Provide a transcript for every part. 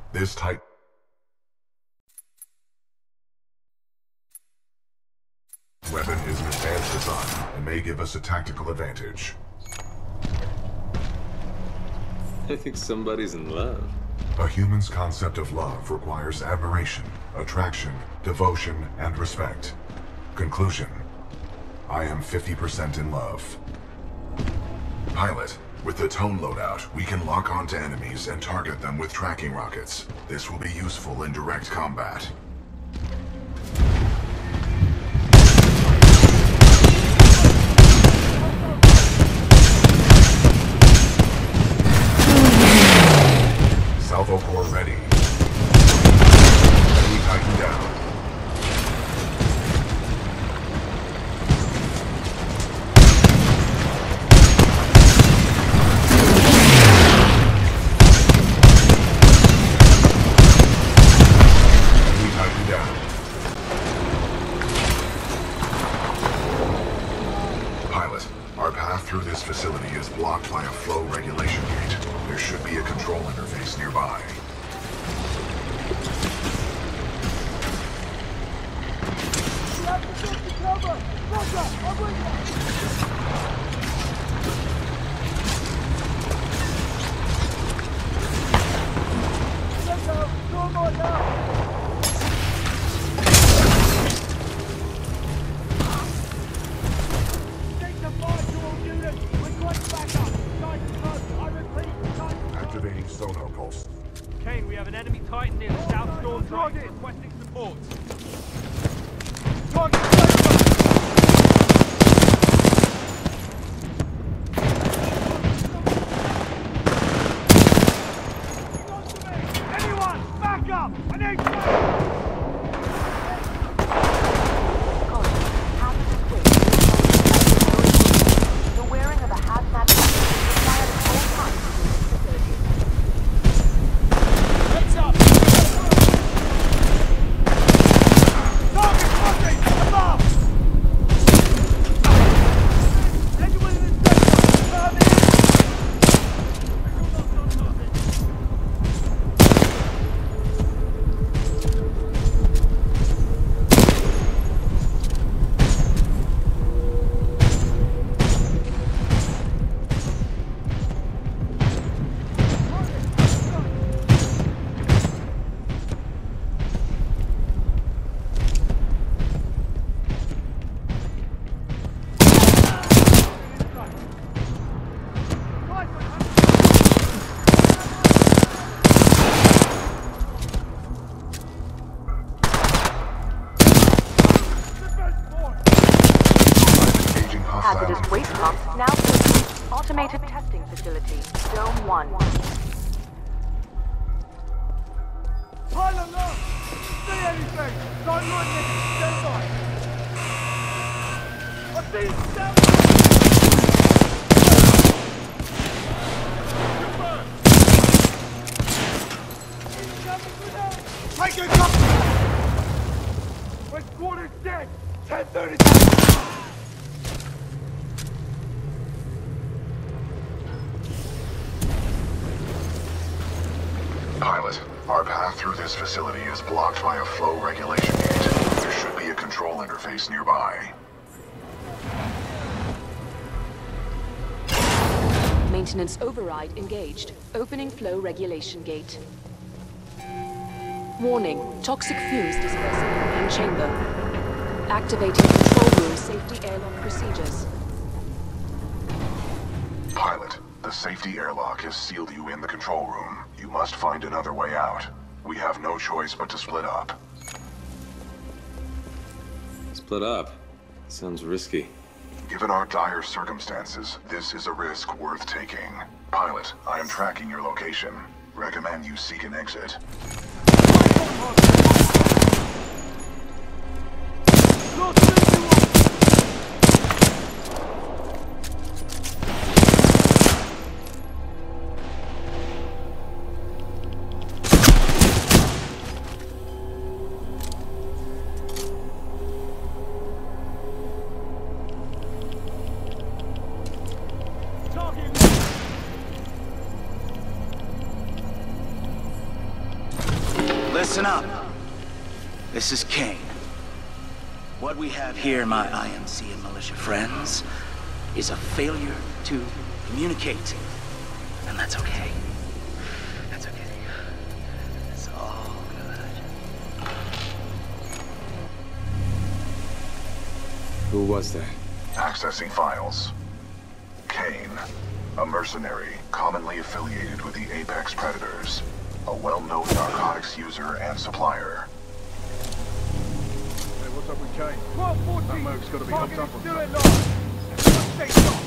This type weapon is an advanced design and may give us a tactical advantage. I think somebody's in love. A human's concept of love requires admiration, attraction, devotion, and respect. Conclusion: I am 50% in love. Pilot, with the tone loadout, we can lock onto enemies and target them with tracking rockets. This will be useful in direct combat. Salvo core ready. Enemy Titan down. Enemy Titan down. Pilot, our path through this facility is blocked by a flow regulation gate. There should be a control interface nearby. Activating sonar pulse. Kane, we have an enemy Titan near the South Storm Drive requesting support. Anyone, back up! I need The wearing of a hazmat vest is required at all times in this facility. Heads up! Target crossing! Above! Anyone in this sector? Confirm it! Engaging hostile. Hazardous waste pumps now open. Automated testing facility. Dome 1. Pilot low! See anything! Don't look at it! Stand by! I see seven! Take it up! My squad is dead! 10:30! Pilot, our path through this facility is blocked by a flow regulation gate. There should be a control interface nearby. Maintenance override engaged. Opening flow regulation gate. Warning, toxic fumes dispersing in main chamber. Activating control room safety airlock procedures. Pilot, the safety airlock has sealed you in the control room. You must find another way out. We have no choice but to split up. Split up. Sounds risky. Given our dire circumstances, this is a risk worth taking. Pilot, I am tracking your location. Recommend you seek an exit. Listen up. This is Kane. What we have here, my IMC and militia friends, is a failure to communicate. And that's okay. That's okay. It's all good. Who was that? Accessing files. Kane, a mercenary commonly affiliated with the Apex Predators, a well-known narcotics user and supplier. Hey, what's up with Kane? 12-14. That move's got to be hooked up on Do it something. live. Stay strong.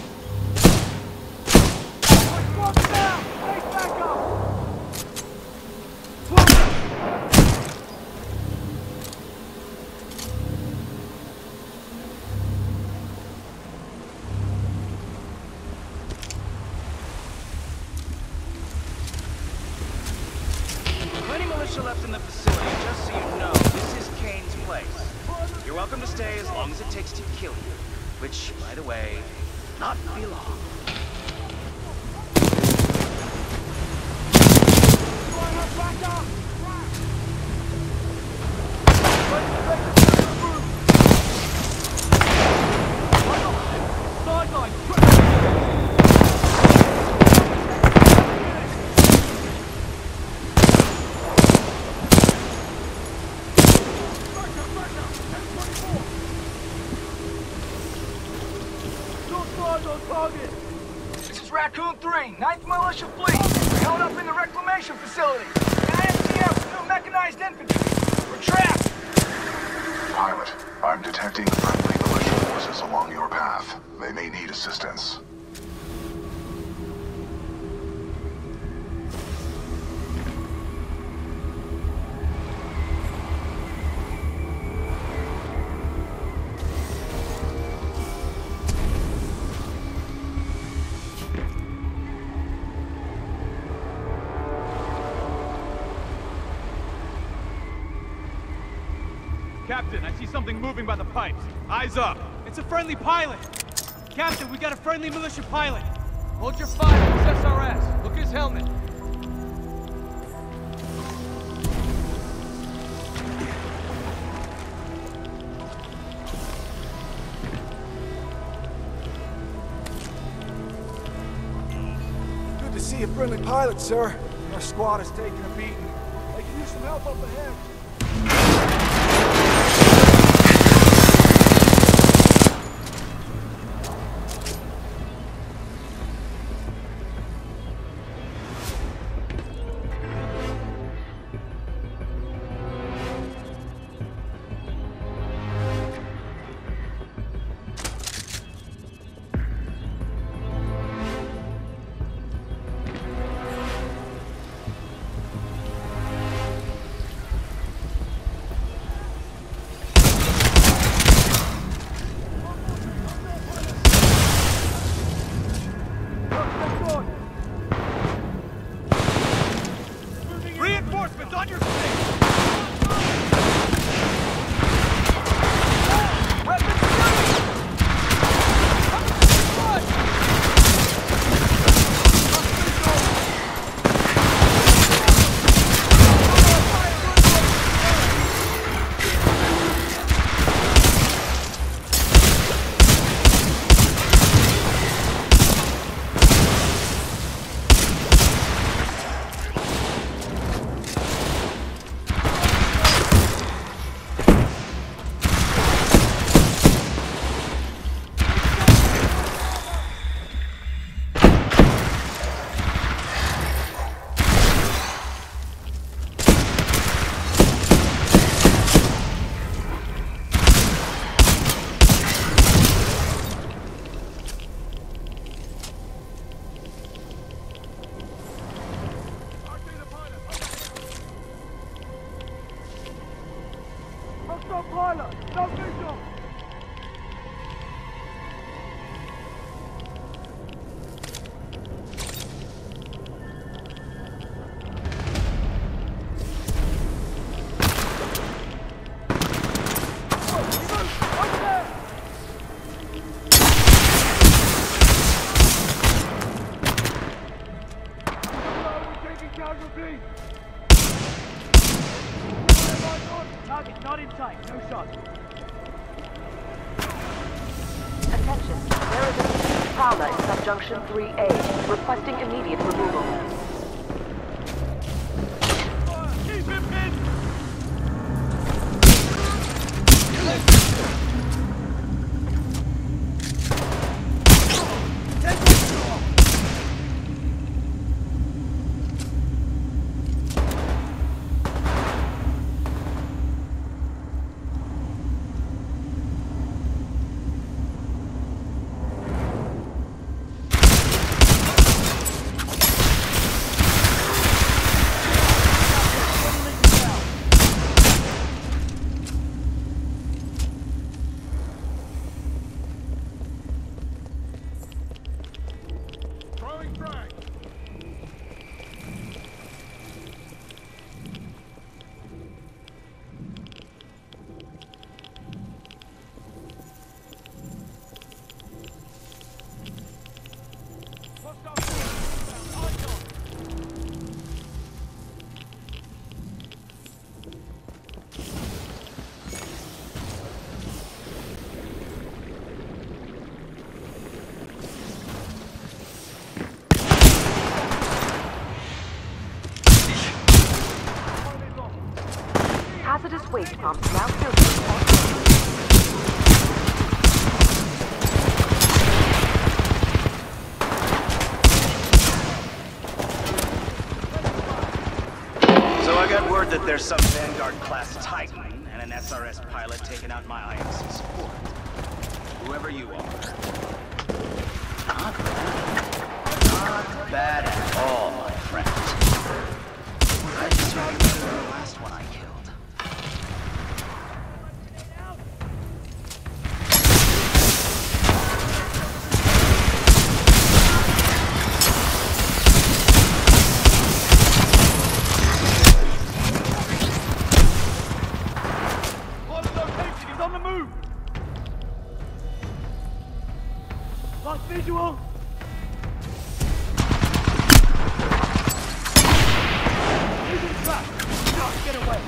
My squad's down. Stay back up. Plenty militia left in the facility, just so you know, this is Kane's place. You're welcome to stay as long as it takes to kill you. Which, by the way, not be long. Back up. Sideline. This is Raccoon 3, 9th Militia Fleet. We're held up in the reclamation facility. IMCF with new mechanized infantry. We're trapped. Pilot, I'm detecting friendly militia forces along your path. They may need assistance. Captain, I see something moving by the pipes. Eyes up. It's a friendly pilot. Captain, we got a friendly militia pilot. Hold your fire. It's SRS. Look at his helmet. Good to see a friendly pilot, sir. Our squad is taking a beating. They can use some help up ahead. Not in sight. No shot. Attention, there is a Prowler in subjunction 3A, requesting immediate removal. Keep him pinned! Hazardous waste pumps now filtering. So I got word that there's some Vanguard-class Titan and an SRS pilot taking out my IMC support. Whoever you are. Not bad. Not bad at all, my friend. I just remember the last one I killed. Lost visual! Using trap! Not get away!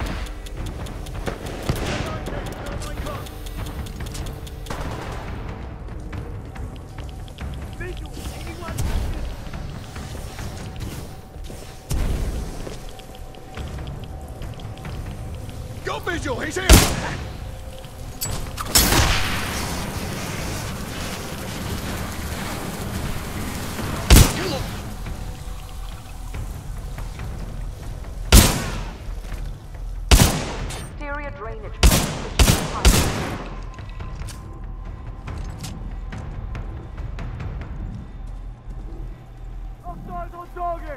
Visual! Anyone? Go visual! He's here! Exterior drainage pumps. Offside on target!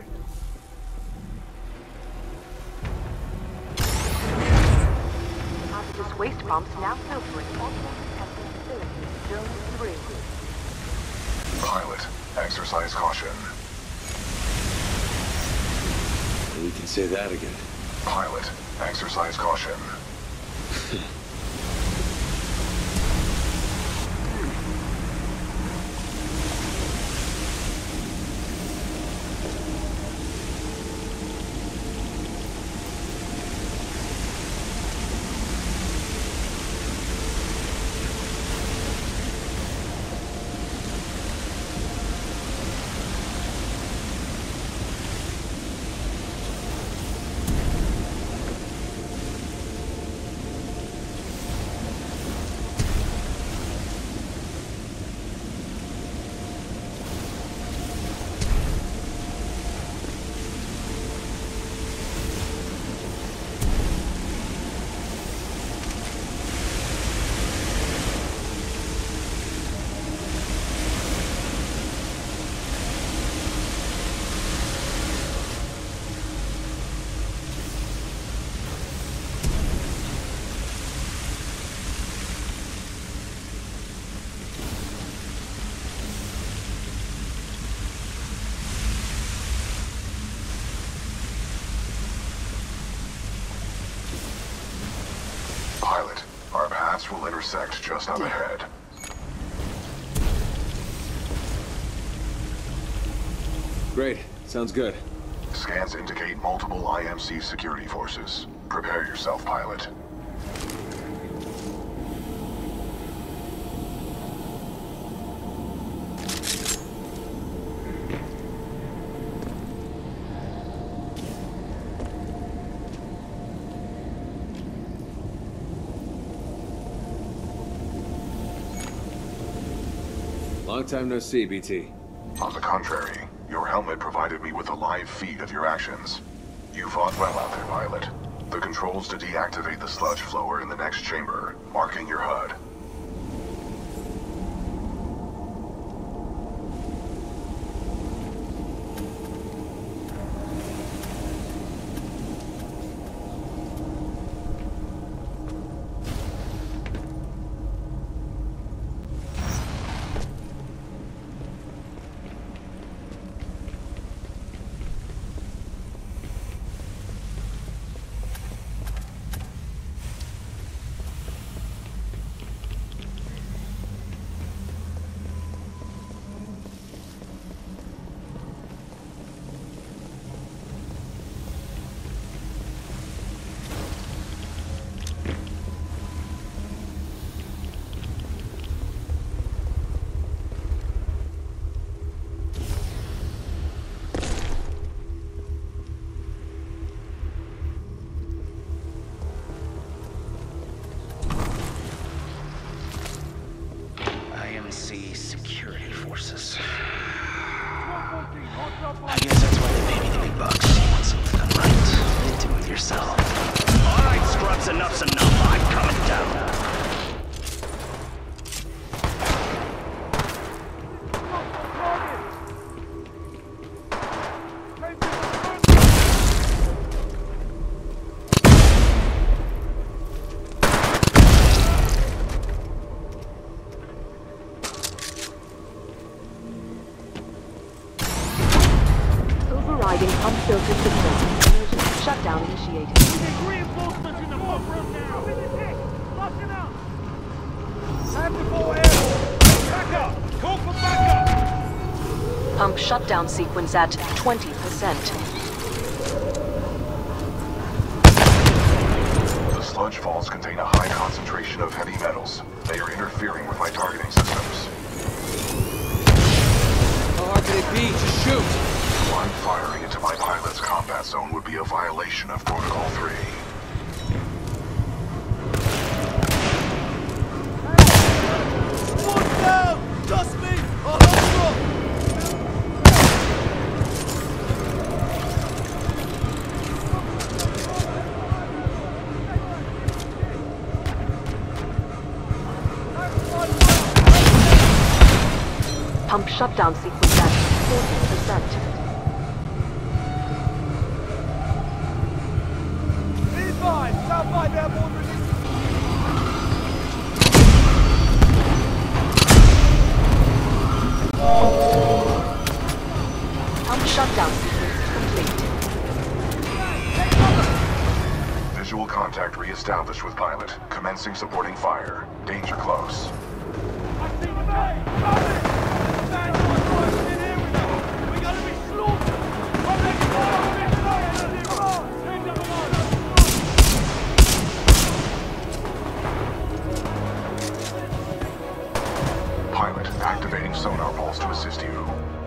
Hazardous waste pumps now filtering. Automated testing facility, Zone 3. Pilot, exercise caution. We can say that again. Pilot, exercise caution. Pilot, our paths will intersect just up ahead. Great. Sounds good. Scans indicate multiple IMC security forces. Prepare yourself, pilot. Long time no see, BT. On the contrary, your helmet provided me with a live feed of your actions. You fought well out there, Pilot. The controls to deactivate the sludge flower in the next chamber, marking your HUD. IMC security forces. I guess that's why they pay me the big bucks. You want something done right? Do it yourself. Alright, scrubs, enough's enough. I'm coming down. Overriding unfiltered signal. Emergency shutdown initiated. Reinforcements in the pump room now! Lock him out! Have the ball air! Back up! Call for backup! Pump shutdown sequence at 20%. The sludge falls contain a high concentration of heavy metals. They are interfering with my targeting systems. How hard could it be? Just shoot! Blind firing into my pilot's combat zone would be a violation of Protocol 3. One down! Trust me! I'll hold you! Pump shutdown sequence at 40%. South by airborne release. Pump shutdown sequence complete. Visual contact re-established with pilot. Commencing supporting fire. Danger close. I see the bay! Stand by in here with us! We gotta be slaughtered! I'm next fire! Pilot, activating sonar pulse to assist you.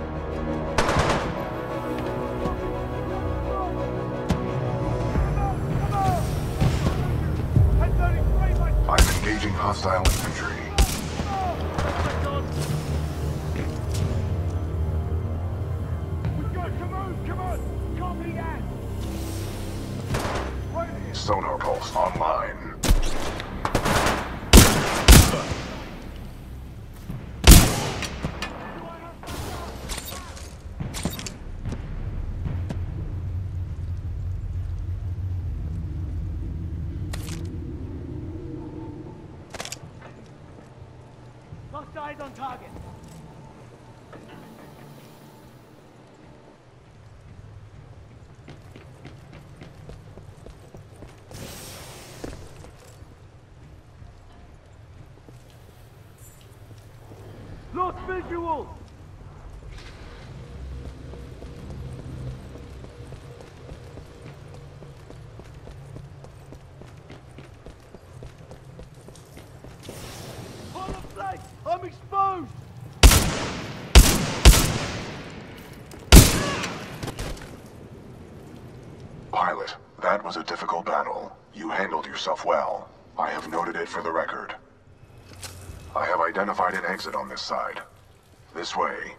I'm engaging hostile infantry. We've got to move, come on! Copy that! Sonar pulse online. Lost eyes on target. Lost visual! Pilot, that was a difficult battle. You handled yourself well. I have noted it for the record. I have identified an exit on this side. This way.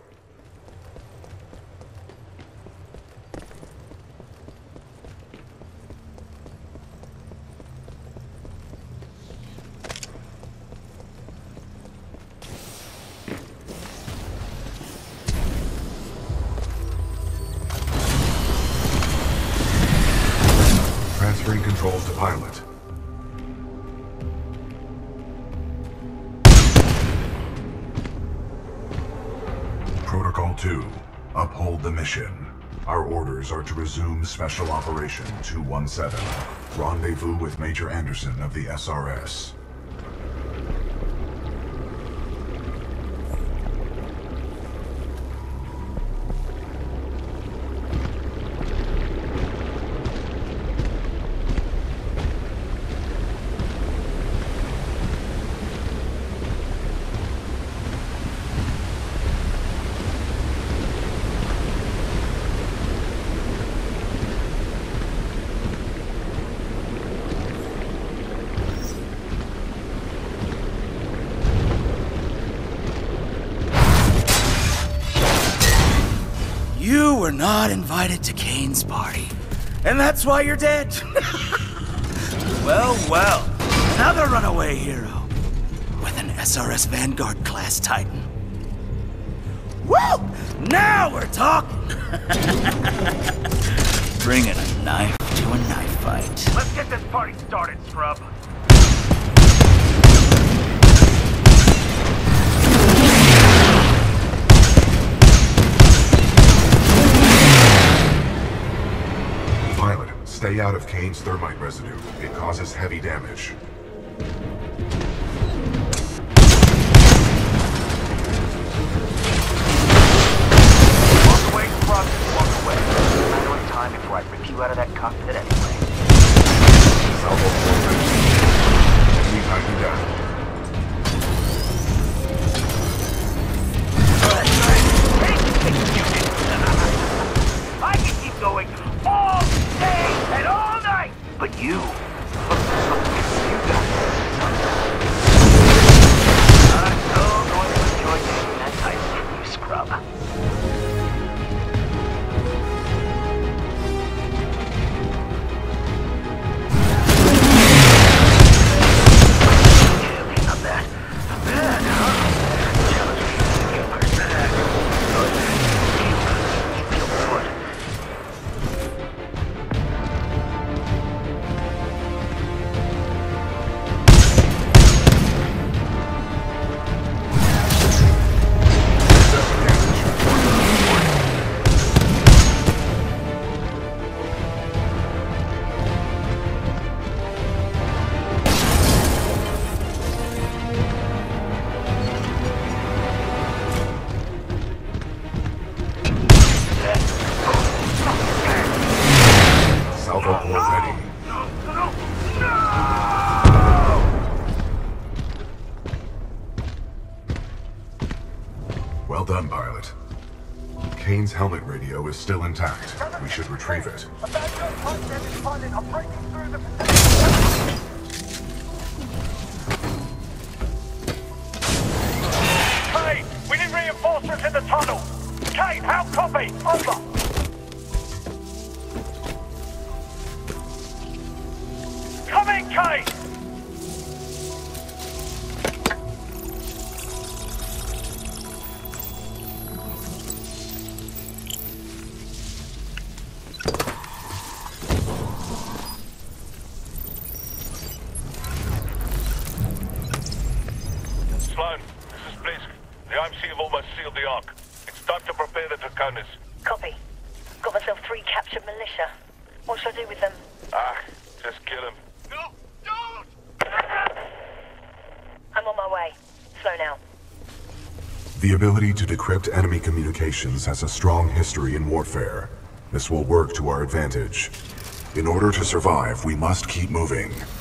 Transferring controls to Pilot. Protocol 2. Uphold the mission. Our orders are to resume Special Operation 217. Rendezvous with Major Anderson of the SRS. You were not invited to Kane's party, and that's why you're dead. Well, well, another runaway hero with an SRS Vanguard class Titan. Woo! Now we're talking. Bringing a knife to a knife fight. Let's get this party started, scrub. Pilot, stay out of Kane's thermite residue. It causes heavy damage. Walk away, scrub. Walk away. It's a matter of time before I rip you out of that cockpit anyway. Salvo 4. Enemy Titan down. I can keep going all day and all night, but you got it. I'm so going to enjoy taking that title from you, scrub. Okay, not bad. Not bad, huh? Well done, Pilot. Kane's helmet radio is still intact. We should retrieve it. Kane, we need reinforcements in the tunnel. Kane, how copy? Over. Come in, Kane. Sloan, this is Blisk. The IMC have almost sealed the Ark. It's time to prepare the Draconis. Copy. Got myself 3 captured militia. What should I do with them? Just kill him. No, don't! I'm on my way. Slow now. The ability to decrypt enemy communications has a strong history in warfare. This will work to our advantage. In order to survive, we must keep moving.